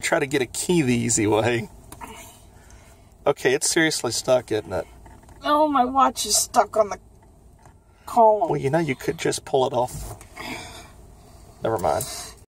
try to get a key the easy way. Okay, it's seriously stuck, isn't it? Oh, my watch is stuck on the column. Well, you know, you could just pull it off. Never mind.